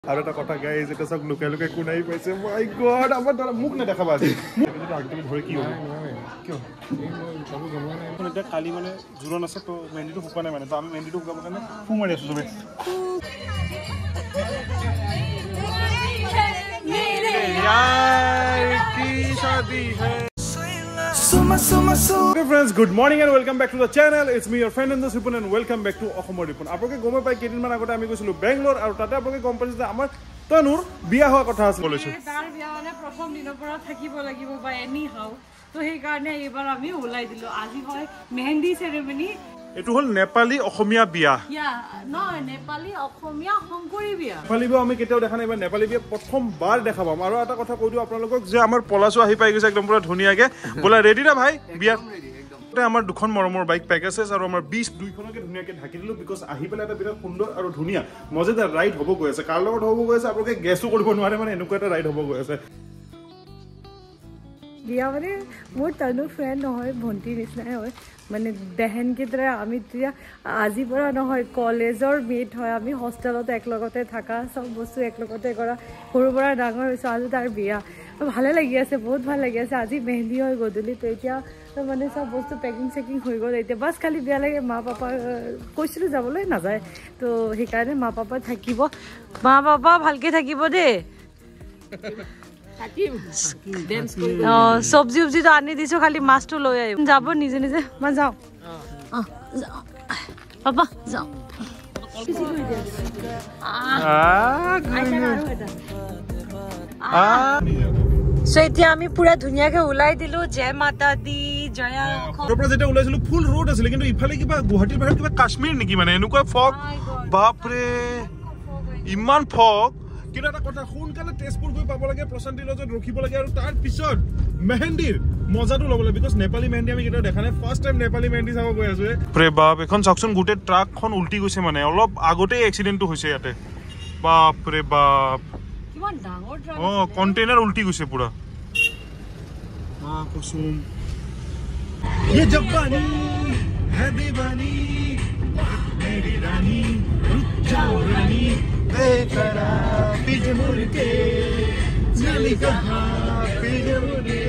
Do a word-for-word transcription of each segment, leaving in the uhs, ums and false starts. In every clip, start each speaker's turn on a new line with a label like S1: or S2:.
S1: আৰু এটা কথা গাইজ এটা সব লুকাই লুকাই কোনাই পাইছে মাই গড আমাৰ দৰা মুখ না দেখাবা আজি কিন্তু আগতে ধৰি কি হ'ব কিয় এটা কালি মানে জোৰণ আছে তো মেহেন্দিটো শুকা নাই মানে তো আমি মেহেন্দিটো শুকাব কাৰণে ফু মাৰি আছো চবে यार की शादी है Suma suma suma. Okay friends, good morning and welcome back to the channel. It's me your friend in the Sipun and welcome back to Ohomor Ripun. Apoke gome pai kedin man agote ami goisilu Bangalore aru tate apoke gom paise je amar Tanur biya hoa kotha ase bolechu.
S2: Tar biya mane prothom dinor pora thakibo lagibo ba any how. To hei karone ebar ami ulai dilu. Aji hoy mehendi ceremony.
S1: এটো হল নেপালী অসমীয়া বিয়া
S2: ইয়া ন নেপালী অসমীয়া শংকৰী বিয়া
S1: নেপালী বিয়া আমি কেতিয়াও দেখা নাই বা নেপালী বিয়া প্ৰথমবাৰ দেখা পাম আৰু এটা কথা কৈ দিও আপোনালোকক যে আমাৰ পলাশো আহি পাই গৈছে একদম পুৰা ধুনিয়াকে বলা ৰেডি না ভাই বিয়া তে আমাৰ দুখন মৰমৰ বাইক পেকেজেছ আৰু আমাৰ বিশ দুইখনকে ধুনিয়াকে ঢাকি দিলো বিকজ আহি পেলাই এটা বিৰাট সুন্দৰ আৰু ধুনিয়া মজেদাৰ ৰাইড হ'ব গৈ আছে কাৰ লগত হ'ব গৈ আছে আপোনালোকে গেছো কৰিব নোৱাৰে মানে এনেকুৱা এটা ৰাইড হ'ব গৈ আছে
S2: বিয়া মানে মোৰ তনু ফ্ৰেণ্ড নহয় ভণ্টি নিচিনাই হয় মানে বেহেন কি দৰে আমি তেতিয়া আজি পৰা নহয় কলেজৰ মেট হয় আমি হোষ্টেলত একলগতে থাকা সব বস্তু একলগতে কৰা সৰু পৰা ডাঙৰ হৈছে আজি তাৰ বিয়া ভালে লাগি আছে বহুত ভাল লাগি আছে আজি মেহেন্দি হৈ গধূলি তো এতিয়া মানে সব বস্তু পেকিং চেকিং হৈ গ'ল এতিয়া বাছ খালি বিয়া লাগে মা পাপা কৈছিলোঁ যাবলৈ নাযায় তো সেইকাৰণে মা পাপা থাকিব মা পাপা ভালকে থাকিব দেই সবজি উবজি তো আনি দিছো খালি মাছটো লৈ আহিব যাব নিজে নিজে মই যাওঁ পাপা যাওঁ সো এতিয়া আমি পুৰা ধুনীয়াকে ওলাই দিলো জয় মাতা দি জয়া
S1: পৰা যেতিয়া ওলাইছিলো ফুল ৰোড আছিলে কিন্তু ইফালে কিবা গুৱাহাটীৰ বাহিৰত কিবা কাশ্মীৰ নেকি মানে এনেকুৱা ফগ বাপৰে ইমান ফগ কিন্তু এটা কথা সোনকালে তেজপুৰ গৈ পাব লাগে প্ৰশান্তি লজত ৰখিব লাগে আৰু তাৰ পিছত মেহেন্দিৰ মজাটো ল'ব লাগে বিকজ নেপালী মেহেন্দি আমি কেতিয়াও দেখা নাই ফাৰ্ষ্ট টাইম নেপালী মেহেন্দি চাব গৈ আছো প্ৰে বাপ এখন চাওকচোন গোটেই ট্ৰাকখন উল্টি গৈছে মানে অলপ আগতে এক্সিডেণ্টটো হৈছে ইয়াতে বাপৰে বাপ
S2: কিমান ডাঙৰ ট্ৰাক
S1: অ কণ্টেইনাৰ উল্টি গৈছে পুৰা মা কুসুম ये जवानी है दीवानी मेरी रानी रुक जाओ रानी बेकरार पीछे मुड़ के चली कहां पीछे मुड़ के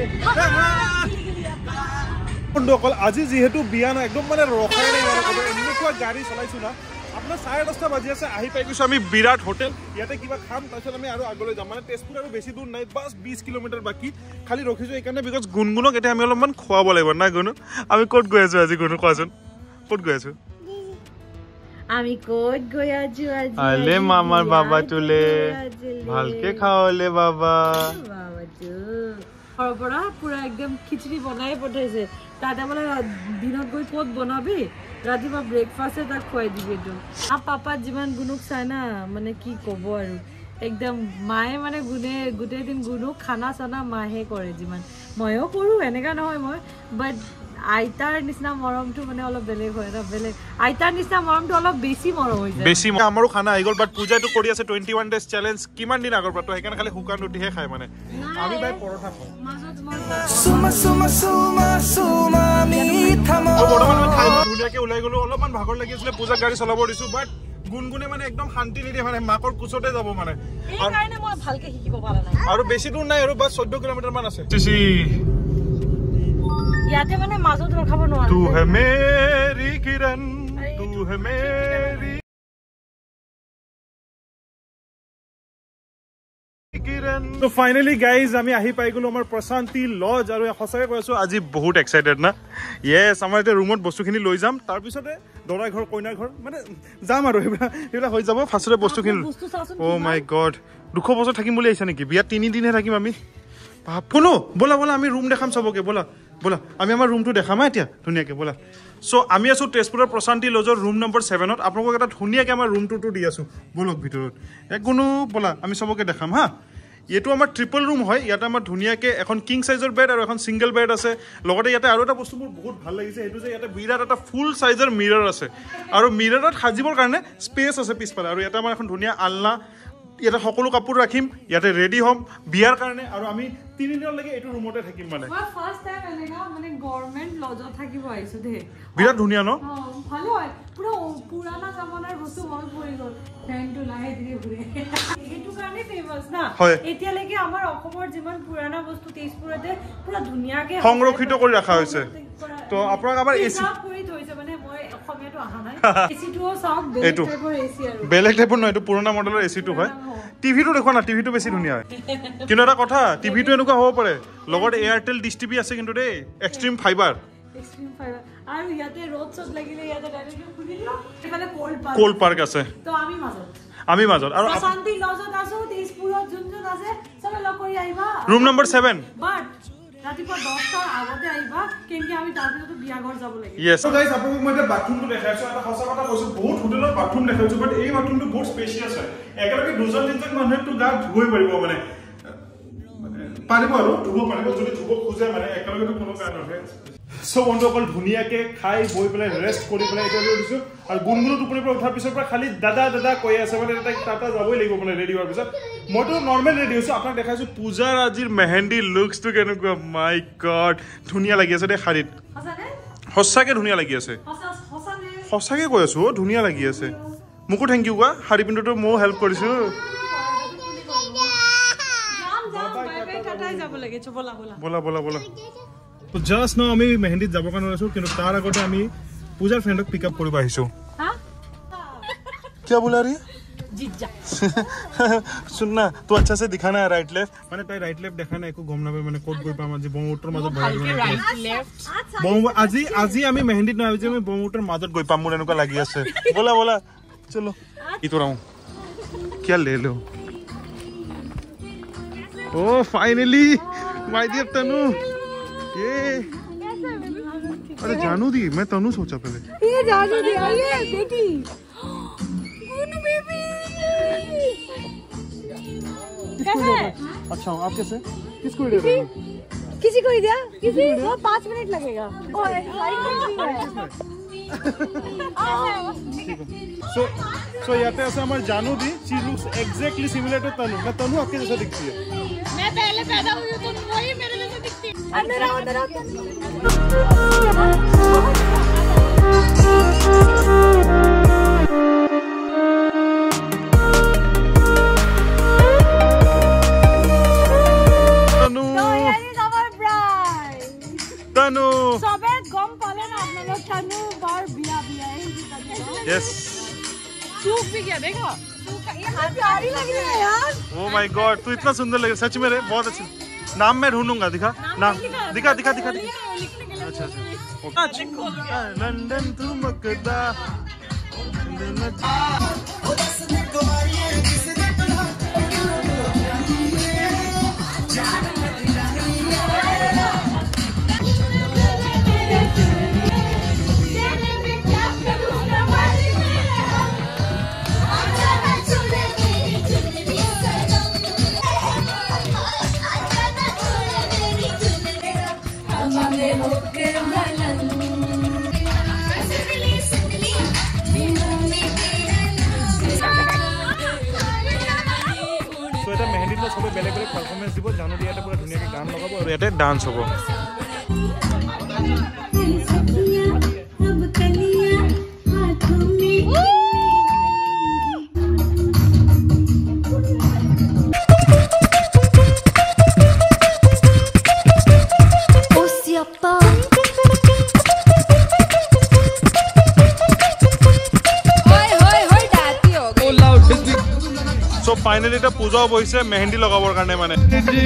S1: বন্ধুসকল আজি যেহেতু বিয়া না একদম মানে ৰখাই নাই মানে এনেকুৱা গাড়ী চলাইছো না আপোনাৰ চাৰে দহটা বাজি আছে আহি পাই গৈছো আমি বিৰাট হোটেল ইয়াতে কিবা খাম তাৰপিছত আমি আৰু আগলৈ যাম মানে তেজপুৰ আৰু বেছি দূৰ নাই বাছ বিশ কিলোমিটাৰ বাকী খালি ৰখিছো এইকাৰণে বিকজ গুণগুণক এতিয়া আমি অলপমান খুৱাব লাগিব না গুণু আমি ক'ত গৈ আছো আজি গুণু কোৱাচোন ক'ত গৈ আছো
S2: আমি ক'ত গৈ আছো আজি
S1: আলে মামাৰ বাবা তুলে ভালকে খাওলে বাবা
S2: বাবাটো ঘৰৰ পৰা পুৰা একদম খিচৰি বনাই পঠাইছে তাতে বোলে দিনত গৈ ক'ত বনাবি ৰাতিপুৱা ব্ৰেকফাষ্টে তাক খুৱাই দিবি একদম আ পাপা যিমান গুণুক চাই না মানে কি ক'ব আৰু একদম মায়ে মানে গুণে গোটেই দিন গুণুক খানা চানা মাহে কৰে যিমান ময়ো কৰোঁ এনেকুৱা নহয় মই বাট আইতাৰ নিচিনা মৰমটো মানে অলপ বেলেগ হয় না বেলেগ আইতাৰ নিচিনা মৰমটো অলপ বেছি মৰম হৈ যায়
S1: বেছি আমাৰো খানা আহি গ'ল বাট পূজাটো কৰি আছে টুৱেণ্টি ওৱান ডেজ চেলেঞ্জ কিমান দিন আগৰ পৰা তো সেইকাৰণে খালি শুকান ৰুটিহে খায় মানে আমি বাই পৰঠা খাওঁ সুমা সুমা সুমা সুমা মিঠা মন বৰ্তমান আমি খাই ধুনীয়াকে ওলাই গ'লো অলপমান ভাগৰ লাগি আছিলে পূজাক গাড়ী চলাব দিছো বাট গুণগুণে মানে একদম শান্তি নিদিয়ে মানে মাকৰ কোচতে যাব মানে
S2: এইকাৰণে মই ভালকে শিকিব পৰা নাই
S1: আৰু বেছি দূৰ নাই আৰু বাছ চৈধ্য কিলোমিটাৰ মান আছে
S2: ইয়াতে মানে মাজত ৰখাব নোৱাৰে
S1: তু হে মেৰি কিৰণ তু হে মেৰি কিৰণ তো ফাইনালি গাইজ আমি আহি পাই গলো আমাৰ প্ৰশান্তি লজ আৰু সঁচাকৈ কৈছো আজি বহুত এক্সাইটেড না ইয়েছ আমাৰ এতিয়া ৰুমত বস্তুখিনি লৈ যাম তাৰপিছতে দৰা ঘৰ কইনাৰ ঘৰ মানে যাম আৰু এইবিলাক এইবিলাক হৈ যাব ফাৰ্ষ্টতে বস্তুখিনি অ' মাই গড দুশ বছৰ থাকিম বুলি আহিছা নেকি বিয়া তিনিদিনহে থাকিম আমি শুনো ব'লা ব'লা আমি ৰুম দেখাম চবকে ব'লা ব'লা আমি আমাৰ ৰুমটো দেখাম এতিয়া ধুনীয়াকৈ ব'লা চ' আমি আছোঁ তেজপুৰৰ প্ৰশান্তি লজৰ ৰুম নম্বৰ ছেভেনত আপোনালোকক এটা ধুনীয়াকৈ আমাৰ ৰুমটোতো দি আছোঁ ব'লক ভিতৰত একোনো ব'লা আমি চবকে দেখাম হা এইটো আমাৰ ট্ৰিপল ৰুম হয় ইয়াতে আমাৰ ধুনীয়াকৈ এখন কিং চাইজৰ বেড আৰু এখন ছিংগল বেড আছে লগতে ইয়াতে আৰু এটা বস্তু মোৰ বহুত ভাল লাগিছে সেইটো যে ইয়াতে বিৰাট এটা ফুল চাইজৰ মিৰৰ আছে আৰু মিৰৰত সাজিবৰ কাৰণে স্পেচ আছে পিছফালে আৰু ইয়াতে আমাৰ এখন ধুনীয়া আলনা ইয়াতে সকলো কাপোৰ ৰাখিম ইয়াতে ৰেডি হ'ম বিয়াৰ কাৰণে আৰু আমি তিনি দিনলৈকে এইটো ৰুমতে থাকিম মানে
S2: মই ফাৰ্ষ্ট টাইম এনেকা মানে গভৰ্ণমেণ্ট লজত থাকিব আহিছো দে
S1: বিৰাট ধুনীয়া ন
S2: ভালো হয় পুৰা পুৰানা জামানাৰ বস্তু মনত পৰি গ'ল ফেনটো লাহে ধীৰে ঘূৰে এইটো কাৰণে ফেমাছ না এতিয়ালৈকে আমাৰ অসমৰ যিমান পুৰানা বস্তু তেজপুৰতে পুৰা ধুনীয়াকে
S1: সংৰক্ষিত কৰি ৰখা হৈছে তো আপোনাক আমাৰ এচি
S2: কৰি থৈছে মানে মই অসমীয়াটো আহা নাই এচিটো সব বেলেগ টাইপৰ এচি আৰু
S1: বেলেগ টাইপৰ নহয় এইটো পুৰণা মডেলৰ এচিটো হয় টিভিটো দেখো না টিভিটো বেছি ধুনীয়া হয় কিন্তু এটা কথা টিভিটো এনেকুৱা হ'ব পাৰে লগত এয়াৰটেল ডিছ টিভি আছে কিন্তু দেই এক্সট্ৰিম ফাইবাৰ
S2: এক্সট্ৰিম ফাইবাৰ আৰু ইয়াতে ৰ'ড চত লাগিলে ইয়াতে ডাইৰেক্ট খুলি দিলো এফালে কোল্ড পাৰ্ক
S1: কোল্ড পাৰ্ক আছে
S2: তো আমি মাজত
S1: আমি মাজত আৰু
S2: শান্তি লজত আছো তেজপুৰত যোনজন আছে সবে লগ কৰি আহিবা
S1: ৰুম নম্বৰ সেভেন
S2: বাট ৰাতিপুৱা দহটাৰ আগতে আহিবা কেনকি আমি তাৰপিছতো বিয়া ঘৰ যাব লাগে
S1: ইয়েছ সো গাইস আপোনাক মই এটা বাথৰুমটো দেখাইছো এটা সঁচা কথা কৈছো বহুত হোটেলৰ বাথৰুম দেখাইছো বাট এই বাথৰুমটো বহুত স্পেচিয়াছ হয় একেলগে দুজন তিনজন মানুহেটো গা ধুবই পাৰিব মানে মানে পাৰিব আৰু ধুব পাৰিব যদি ধুব খোজে মানে একেলগেটো কোনো কাৰণ নহয় সো বন্ধুসকল ধুনীয়াকে খাই বই পেলাই ৰেষ্ট কৰি পেলাই এতিয়া লৈ দিছো আৰু গুণগুণৰ টোপনিৰ পৰা উঠাৰ পিছৰ পৰা খালি দাদা দাদা কৈ আছে মানে তাইক টাটা যাবই লাগিব মানে ৰেডি হোৱাৰ পিছত মইতো নৰ্মেল ৰেডি হৈছো আপোনাক দেখাইছো পূজাৰ আজিৰ মেহেন্দি লুকছটো কেনেকুৱা মাই গড ধুনীয়া লাগি আছে দেই শাৰীত সঁচাকে ধুনীয়া লাগি আছে সঁচাকে কৈ আছো ধুনীয়া লাগি আছে মোকো থেংক ইউ কোৱা শাৰী পিন্ধোতো ময়ো হেল্প কৰিছো বলা বলা বলা তো জাস্ট নাও আমি মেহেন্দিত যাব কাৰণে আছো কিন্তু তাৰ আগতে আমি পূজাৰ ফ্ৰেণ্ডক পিক আপ কৰিব আহিছো क्या बोला रही है
S2: जीत जा
S1: सुनना तो अच्छा से दिखाना है राइट लेफ्ट माने ताई राइट लेफ्ट देखाना एको गम नाबे माने कोड गई पाम जे बमउटर মাজত ভৰাই মানে
S2: राइट लेफ्ट
S1: বম আজি আজি আমি মেহেন্দিত না যে আমি বমউटर মাজত গই পাম মোৰ এনেকুৱা লাগি আছে बोला बोला चलो इतो राऊ क्या ले लो ओ फाइनली माय डियर तनु ये अरे जानू दी मैं तनु सोचा पहले
S2: ये जानू दी ये बेटी गुनु बेबी कैसे
S1: अच्छा आप कैसे किसको दे रहे हो
S2: किसी को ही दिया किसी वो पाँच मिनट लगेगा ओ लाइक
S1: सो सो यहाँ पे ऐसा हमारे जानू दी she looks exactly similar to Tanu मैं तनु आपके जैसा दिखती है
S2: मैं पहले पैदा हुई हूँ तो वही मेरे जैसा दिखती है अंदर आओ अंदर आओ
S1: तनु तनु
S2: सबे गम पाले ना अपने लोग तनु बार बिया बिया है
S1: यस
S2: सूख भी गया देखो ये हाथ प्यारी लग रही है यार
S1: ओ माय गॉड तू इतना सुंदर लगे सच में रे बहुत अच्छी नाम मैं ढूंढूंगा दिखा नाम दिखा दिखा दिखा अच्छा अच्छा लंदन तू मकदा সবে বেলেগ বেলেগ পারফরমেন্স দিব জানো দিয়াতে পুরা ধুনিয়াকে গান লগাবো আৰু ইয়াতে ডান্স হ'ব So finally the puja boise mehendi lagabor karone mane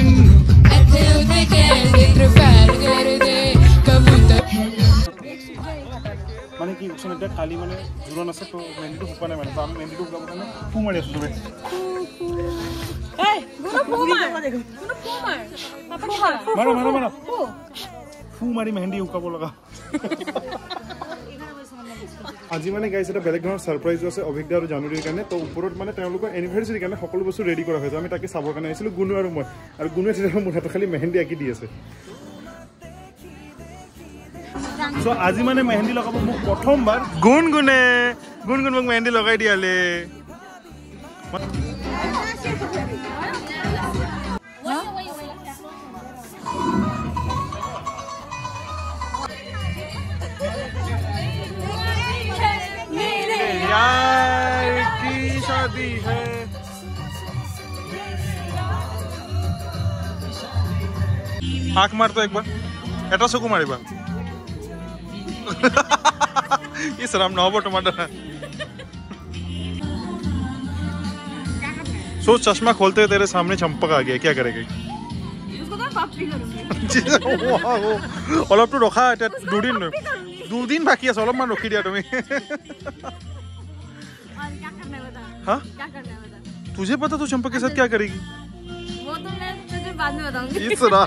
S1: mane ki option eta khali mane juron ase to mehendi to hupane mane to ami mehendi to hukabo karone fu mari asu tobe
S2: hey guno fu mar guno fu mar papa
S1: maro maro maro fu mari mehendi hukabo laga আজি মানে গাইছ এটা বেলেগ ধৰণৰ surprise আছে অভিজ্ঞতা আৰু জানুৱাৰীৰ কাৰণে তো ওপৰত মানে তেওঁলোকৰ এনিভাৰ্সাৰীৰ কাৰণে সকলো বস্তু ৰেডি কৰা হৈছে আমি তাকে চাবৰ কাৰণে আহিছিলো গুণু আৰু মই আৰু গুণুৱে তেতিয়া মোৰ হাতত খালি মেহেন্দি আঁকি দি আছে সো আজি মানে মেহেন্দি লগাব মোক প্ৰথমবাৰ গুণগুণে গুণগুণ মোক মেহেন্দি লগাই দিয়ালে आँख मार तो एक बार এটা চকু মাৰিবা इस राम নহব তোমাৰ দ্বাৰা सोच चश्मा खोलते हुए तेरे सामने चंपक आ गया क्या करेगी অলপটো ৰখা এটা দুদিন দুদিন বাকি আছে অলপমান ৰখি দিয়া তুমি हाँ तुझे पता तू चंपक के साथ क्या करेगी
S2: वो तो मैं तुझे बाद में बताऊंगी
S1: इस तरह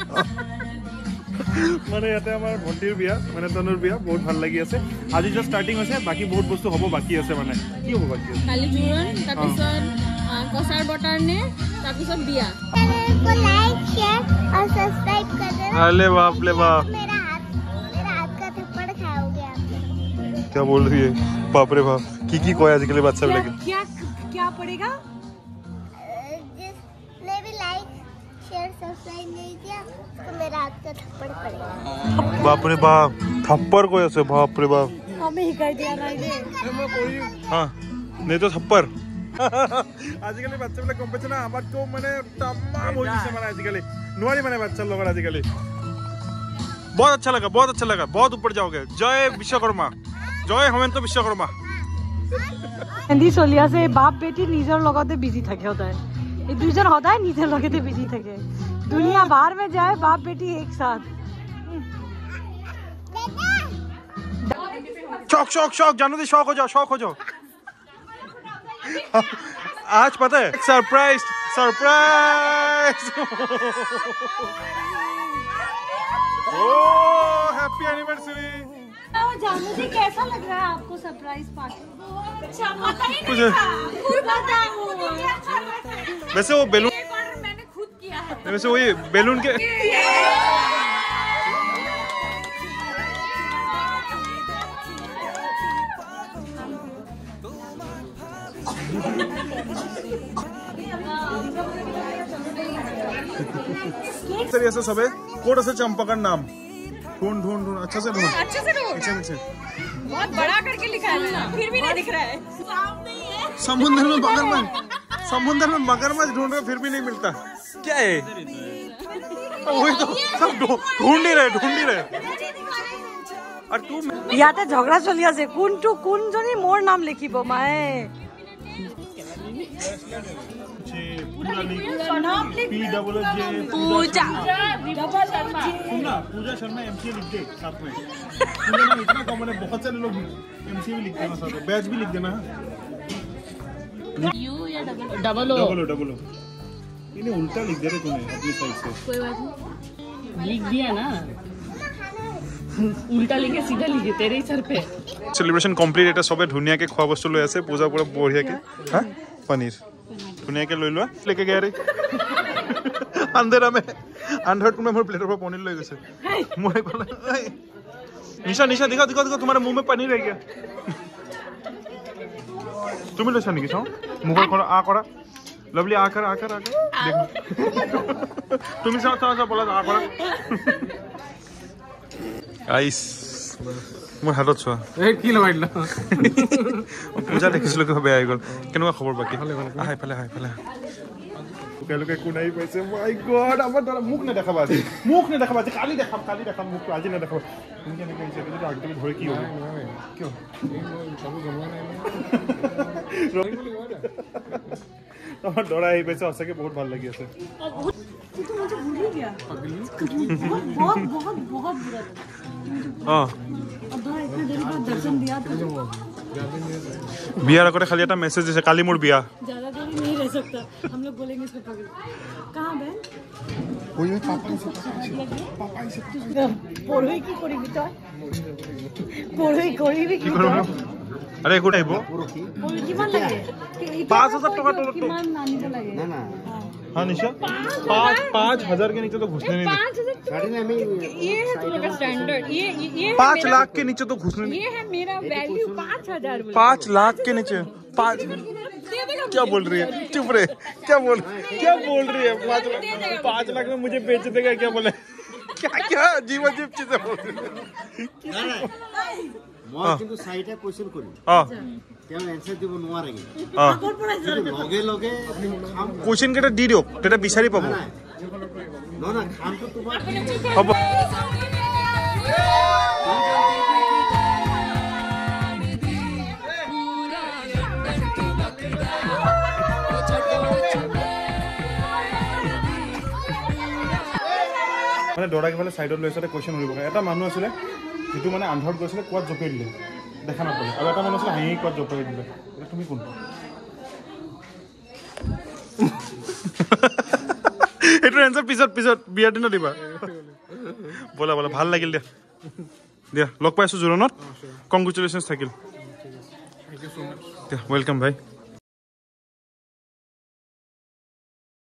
S1: মানে ইয়াতে আমাৰ ভণ্টিৰ বিয়া মানে তনুৰ বিয়া বহুত ভাল লাগি আছে আজি জাস্ট ষ্টাৰ্টিং হৈছে বাকি বহুত বস্তু হ'ব বাকি আছে মানে কি হ'ব বাকি আছে
S2: কালি জোৰণ তাৰপিছত কসাৰ বটাৰ নে তাৰপিছত বিয়া
S3: को लाइक शेयर और सब्सक्राइब कर देना
S1: अरे बाप ले बाप
S3: मेरा हाथ मेरा हाथ का थप्पड़ खाओगे आप
S1: क्या बोल रही है बाप रे बाप की की कोई आजकल बात सब लेके
S2: क्या क्या पड़ेगा
S3: जिसने भी लाइक शेयर सब्सक्राइब नहीं किया उसको मेरा हाथ का थप्पड़ पड़ेगा
S1: बाप रे बाप थप्पड़ कोई ऐसे बाप रे बाप
S2: हमें हिकाई दिया नहीं दे
S1: हाँ नहीं तो थप्पड़ आजकल বাচ্চাবিলাক কম পাইছে না আমাতকৈ মানে तमाम হৈ গৈছে মানে आजकल নোৱাৰি মানে বাচ্চাৰ লগত आजकल बहुत अच्छा लगा बहुत अच्छा लगा बहुत ऊपर जाओगे जय विश्वकर्मा जय हेमंत विश्वकर्मा
S2: হিন্দি চলি আছে বাপ বেটি নিজৰ লগতে বিজি থাকে সদায় এই দুইজন সদায় নিজৰ লগতে বিজি থাকে दुनिया बाहर में जाए बाप बेटी एक साथ
S1: शौक शौक शौक जानो दे शौक हो जाओ शौक हो जाओ आज पता है surprise surprise oh happy anniversary
S2: जानू जी कैसा लग रहा है आपको सरप्राइज पार्टी अच्छा पता ही
S1: कुछ
S2: नहीं था खुद बताओ
S1: वैसे वो बैलून
S2: मैंने खुद किया है
S1: वैसे वही बैलून के सर ऐसा सब है कोड से चंपकर नाम ढूंढ ढूंढ ढूंढ अच्छा से ढूंढ
S2: अच्छे से ढूंढ
S1: अच्छे से
S2: बहुत बड़ा करके लिखा है फिर भी नहीं दिख रहा है
S1: समुद्र में मगरमच्छ समुद्र में मगरमच्छ ढूंढ रहे फिर भी नहीं मिलता क्या है वही तो सब ढूंढ ही रहे ढूंढ ही रहे और तू
S2: ইয়াতে ঝগড়া চলি আছে কোনটো কোনজনী মোৰ নাম লিখিব মায়ে पूजा
S1: सुनना पूजा शर्मा एमसीए लिख दे साथ में पूजा नाम इतना कॉमन है बहुत सारे लोग एमसीए भी लिख देना साथ में बैच भी लिख देना
S2: यू या double double O
S1: double O double O इन्हें उल्टा लिख दे रहे तूने अपनी साइड से
S2: कोई बात नहीं लिख दिया ना उल्टा लिखे सीधा लिखे तेरे ही सर पे
S1: सेलिब्रेशन कंप्लीट এটা সবে ধুনিয়াকে খোৱা বস্তু লৈ আছে পূজা পুৰা বঢ়িয়াকে হ্যাঁ পনীর ধুনিয়াকে লৈ লোৱা लेके गया रे अंधेरा में अंधेरा में मोर प्लेटर पर पनीर ले गए मोरे को निशा निशा दिखा दिखा दिखा तुम्हारे मुंह में पनीर रह गया तुम লৈছা নেকি চাও মুখৰ কৰা আ কৰা लवली आकर आकर आकर देखो तुम चाओ चाओ चाओ बोला आ কৰা गाइस মোৰ হাতত চোৱা এই কি লগাইলা পূজা দেখিছিলো কি হবে আই গল কেনেকুৱা খবৰ বাকি আহাই ফালে আহাই ফালে তেওঁলোকে কোনাই পাইছে মাই গড আমাৰ দৰা মুখ নে দেখাবা আজি মুখ নে দেখাবা আজি কালি দেখাম কালি দেখাম মুখ আজি না দেখাব তুমি কেনে কৈছে যদি আগতে ধৰে কি হ'ব কিয় সব গমোৱা নাই আমাৰ দৰা আহি পাইছে সঁচাকে বহুত ভাল লাগি আছে
S2: तू तो मुझे भूल ही गया बहुत बहुत बहुत बहुत बुरा
S1: हां
S2: अब दो इतने देर बाद दर्शन दिया तो
S1: बियार करे खाली एक मैसेज दिसे काली मोर बिया
S2: ज्यादा देर नहीं रह सकता हम लोग बोलेंगे इसको पकड़ कहां बहन
S1: कोई पापा से पापा से
S2: পড়ই কি করিবি তুই পড়ই করিবি কি
S1: আরে গুড আইবো
S2: পড়ই কিমান লাগে
S1: पाँच हजार টাকা তো
S2: কিমান আনিব লাগে
S1: না না हां निशा पाँच पाँच हजार के नीचे तो घुसने नहीं
S2: पाँच हजार ये है तुम लोग का स्टैंडर्ड ये ये
S1: पाँच लाख के नीचे तो घुसने नहीं
S2: ये है मेरा वैल्यू पाँच हजार
S1: पाँच लाख के नीचे पाँच क्या बोल रही है चुप रहे क्या बोल क्या बोल रही है पाँच लाख पाँच लाख में मुझे बेच देगा क्या बोले क्या क्या अजीब अजीब चीजें बोल रही है
S4: মই কিন্তু সাইটা কোশ্চেন করি
S1: हां
S4: তেও आंसर দিব নোৱাৰেগে
S1: हां
S4: লগে লগে আপনি খাম
S1: কোশ্চেন কেটা দি দিও তেটা বিচাৰি পাবো
S4: নহয় নহয় খামটো তোমাৰ
S1: হ'ব মানে দৌৰা কিফালে ছাইডত লৈ আছে কুৱেশ্যন সুধিব এটা মানুহ আছিলে যিটো মানে আন্ধাৰত গৈছিলে কোৱাত জপিয়াই দিলে দেখা নাপালে আৰু এটা মানুহ আছিলে হাঁহি কোৱাত জপিয়াই দিলে তুমি কোনটো এইটোৰ এনচাৰ পিছত পিছত বিয়াৰ দিনত দিবা ব'লা ব'লা ভাল লাগিল দিয়া দিয়া লগ পাইছোঁ জোৰণত কংগ্ৰেচুলেশ্যনছ থাকিল দিয়া ৱেলকাম ভাই